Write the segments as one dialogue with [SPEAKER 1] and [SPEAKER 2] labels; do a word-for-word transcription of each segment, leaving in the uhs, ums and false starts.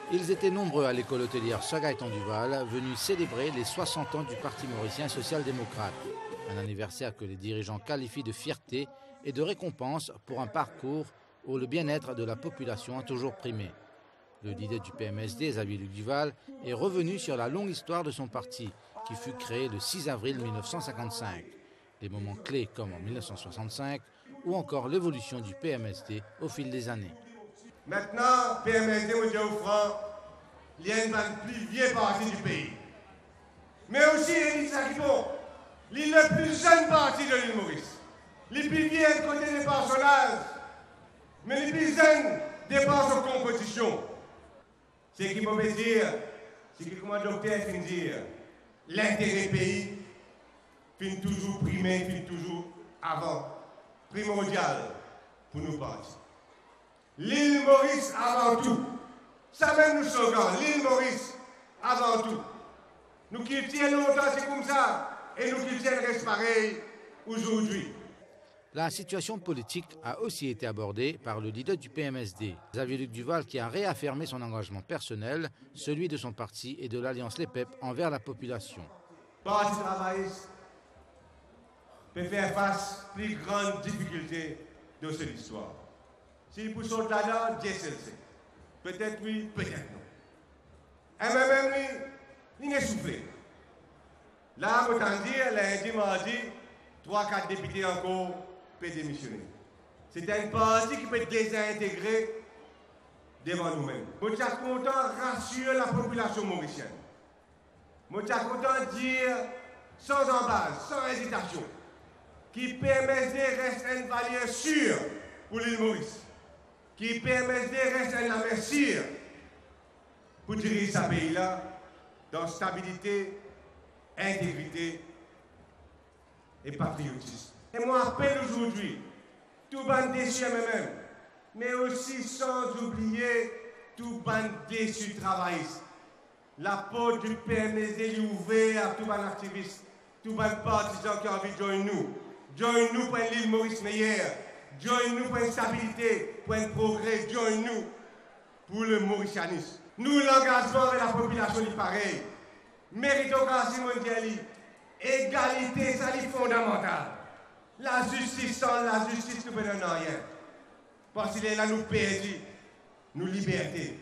[SPEAKER 1] Ils étaient nombreux à l'école hôtelière Sir Gaëtan Duval, venus célébrer les soixante ans du Parti mauricien social-démocrate. Un anniversaire que les dirigeants qualifient de fierté et de récompense pour un parcours où le bien-être de la population a toujours primé. Le leader du P M S D, Xavier-Luc Duval, est revenu sur la longue histoire de son parti, qui fut créé le six avril mille neuf cent cinquante-cinq. Des moments clés comme en mille neuf cent soixante-cinq, ou encore l'évolution du P M S D au fil des années.
[SPEAKER 2] Maintenant, P M S D, je vous franc, il y a une plus vieille partie du pays. Mais aussi, l'île Sakipon, l'île le plus jeune partie de l'île Maurice. Les plus vieilles côté des personnages, mais les plus jeunes dépassent aux compétitions. Ce qui peut dire, c'est que, comme le docteur finit dire, l'intérêt pays finit toujours primé, finit toujours avant, primordial pour nous partir. L'île Maurice avant tout. Ça même nous slogan, l'île Maurice avant tout. Nous qui tiennent longtemps, c'est comme ça, et nous qui tiennent reste pareil aujourd'hui.
[SPEAKER 1] La situation politique a aussi été abordée par le leader du P M S D, Xavier-Luc Duval, qui a réaffirmé son engagement personnel, celui de son parti et de l'Alliance Les P E P envers la population.
[SPEAKER 2] Le Parti travailliste peut faire face aux plus grandes difficultés de cette histoire. Si vous sortez là-dedans, Dieu seul sait. Peut-être oui, peut-être non. Et même lui, il est soufflé. Là, autant dire, lundi, mardi, trois, quatre députés encore peuvent démissionner. C'est un parti qui peut désintégrer devant nous-mêmes. Nous sommes contents de rassurer la population mauricienne. Nous sommes contents de dire, sans embâche, sans hésitation, que P M S D reste une valeur sûre pour l'île Maurice. Que P M S D reste un navire sûr pour diriger ce pays-là dans stabilité, intégrité et patriotisme. Et moi, appelle aujourd'hui tout bande déçu à moi-même, mais aussi sans oublier tout bande déçu travailliste. La porte du P M S D est ouverte à tout bande activiste, tout bande partisan qui a envie de joindre nous. Join nous pour l'île Maurice meilleure. Join nous pour une stabilité, pour un progrès. Join nous pour le mauricianisme. Nous, l'engagement avec la population est pareil. Méritocratie mondiale, égalité, ça est fondamental. La justice, sans la justice, nous ne prenons rien. Parce qu'il est là, nous perdons, nous liberté.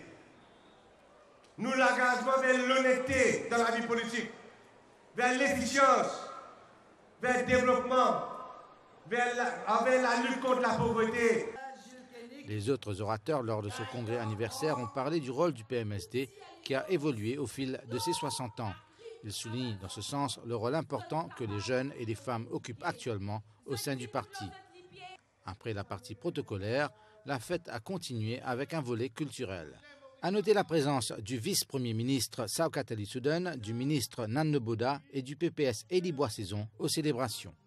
[SPEAKER 2] Nous, l'engagement vers l'honnêteté dans la vie politique, vers l'efficience, vers le développement, vers la, vers la lutte contre la pauvreté.
[SPEAKER 1] Les autres orateurs lors de ce congrès anniversaire ont parlé du rôle du P M S D qui a évolué au fil de ses soixante ans. Ils soulignent dans ce sens le rôle important que les jeunes et les femmes occupent actuellement au sein du parti. Après la partie protocolaire, la fête a continué avec un volet culturel. À noter la présence du vice-premier ministre Sao Katali Soudan, du ministre Nan Neboda et du P P S Eli Boissaison aux célébrations.